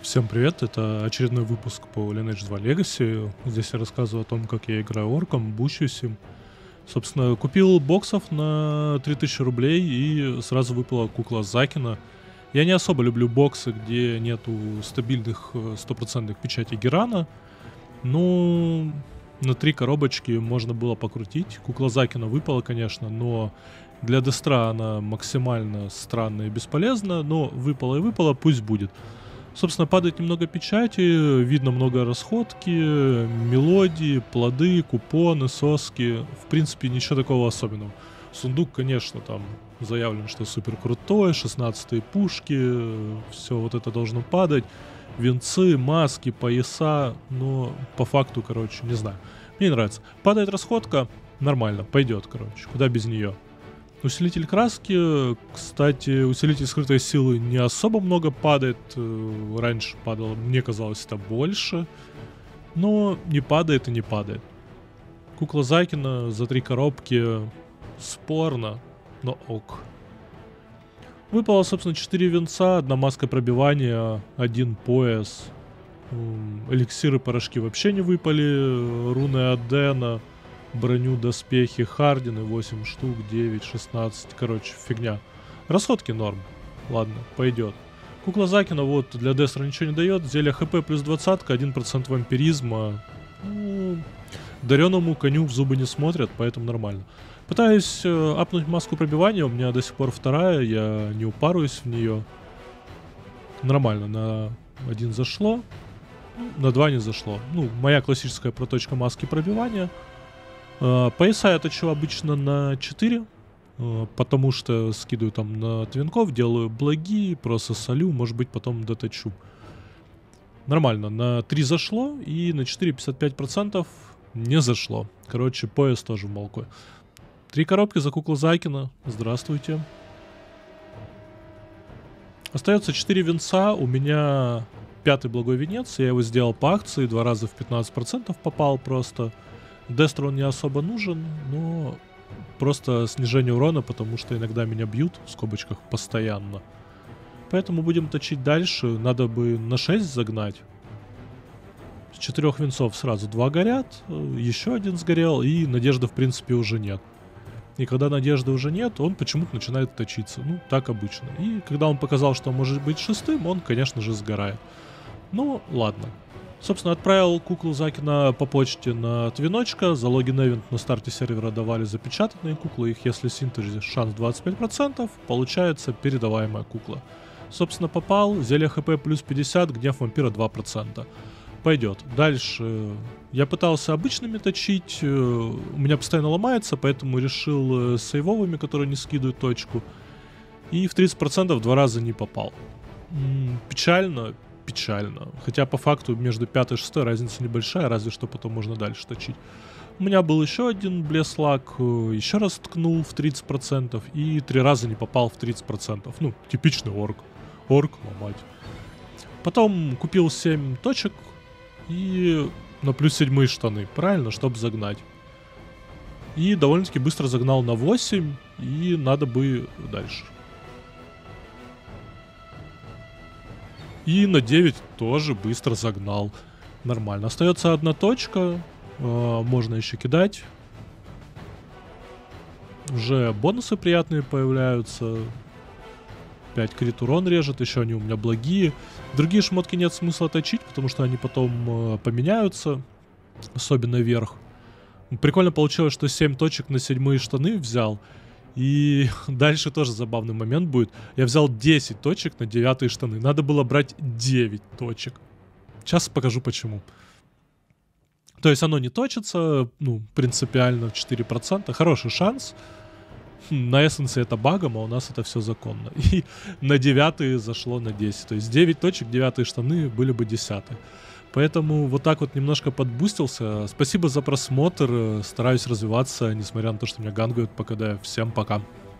Всем привет, это очередной выпуск по Lineage 2 Legacy. Здесь я рассказываю о том, как я играю орком, бущусь им. Собственно, купил боксов на 3000 рублей и сразу выпала кукла Закина. Я не особо люблю боксы, где нету стабильных стопроцентных печатей Герана, но на 3 коробочки можно было покрутить. Кукла Закина выпала, конечно, но для дестра она максимально странная и бесполезна, но выпала и выпала, пусть будет. Собственно, падает немного печати, видно много расходки, мелодии, плоды, купоны, соски. В принципе, ничего такого особенного. Сундук, конечно, там заявлен, что супер крутой, 16-е пушки, все вот это должно падать. Венцы, маски, пояса, но по факту, короче, не знаю. Мне не нравится. Падает расходка, нормально, пойдет, короче, куда без нее. Усилитель краски, кстати, усилитель скрытой силы не особо много падает. Раньше падало, мне казалось, это больше. Но не падает и не падает. Кукла Закина за 3 коробки спорно, но ок. Выпало, собственно, 4 венца, 1 маска пробивания, 1 пояс. Эликсиры, порошки вообще не выпали. Руны Адена. Броню, доспехи, хардины 8 штук, 9, 16, короче, фигня. Расходки норм. Ладно, пойдет. Кукла Закина вот для Дестра ничего не дает. Зелье ХП плюс 20, 1% вампиризма. Ну, дареному коню в зубы не смотрят, поэтому нормально. Пытаюсь апнуть маску пробивания, у меня до сих пор 2, я не упарываюсь в нее. Нормально, на 1 зашло, на 2 не зашло. Ну, моя классическая проточка маски пробивания. Пояса я точу обычно на 4, потому что скидываю там на твинков, делаю благи, просто солю, может быть потом доточу. Нормально, на 3 зашло и на 4 55% не зашло. Короче, пояс тоже в молокой. 3 коробки за куклу Закина, здравствуйте. Остается 4 венца, у меня 5-й благой венец, я его сделал по акции, 2 раза в 15% попал просто. Дестру он не особо нужен, но просто снижение урона, потому что иногда меня бьют, в скобочках, постоянно. Поэтому будем точить дальше. Надо бы на 6 загнать. С 4 венцов сразу 2 горят, еще 1 сгорел, и надежды в принципе уже нет. И когда надежды уже нет, он почему-то начинает точиться. Ну, так обычно. И когда он показал, что он может быть 6-м, он, конечно же, сгорает. Ну, ладно. Собственно, отправил куклу Закина по почте на Твиночка. За логин-эвент на старте сервера давали запечатанные куклы. Их, если синтезис, шанс 25%. Получается передаваемая кукла. Собственно, попал. Зелье ХП плюс 50, гнев вампира 2%. Пойдет. Дальше я пытался обычными точить. У меня постоянно ломается, поэтому решил сейвовыми, которые не скидывают точку. И в 30% 2 раза не попал. Печально. Печально. Хотя по факту между 5 и 6 разница небольшая, разве что потом можно дальше точить. У меня был еще один блеслак, еще раз ткнул в 30% и 3 раза не попал в 30%. Ну, типичный орк. Орк ломать. Потом купил 7 точек и на плюс 7 штаны, правильно, чтобы загнать. И довольно-таки быстро загнал на 8, и надо бы дальше. И на 9 тоже быстро загнал. Нормально. Остается 1 точка. Можно еще кидать. Уже бонусы приятные появляются. 5 крит урон режет. Еще они у меня благие. Другие шмотки нет смысла точить, потому что они потом поменяются. Особенно вверх. Прикольно получилось, что 7 точек на 7 штаны взял. И дальше тоже забавный момент будет. Я взял 10 точек на 9 штаны. Надо было брать 9 точек. Сейчас покажу почему. То есть оно не точится, ну, принципиально 4%. Хороший шанс. На эссенсе это багом, а у нас это все законно. И на 9 зашло на 10. То есть 9 точек, 9 штаны были бы 10. Поэтому вот так вот немножко подбустился. Спасибо за просмотр. Стараюсь развиваться, несмотря на то, что меня гангают по КД. Всем пока.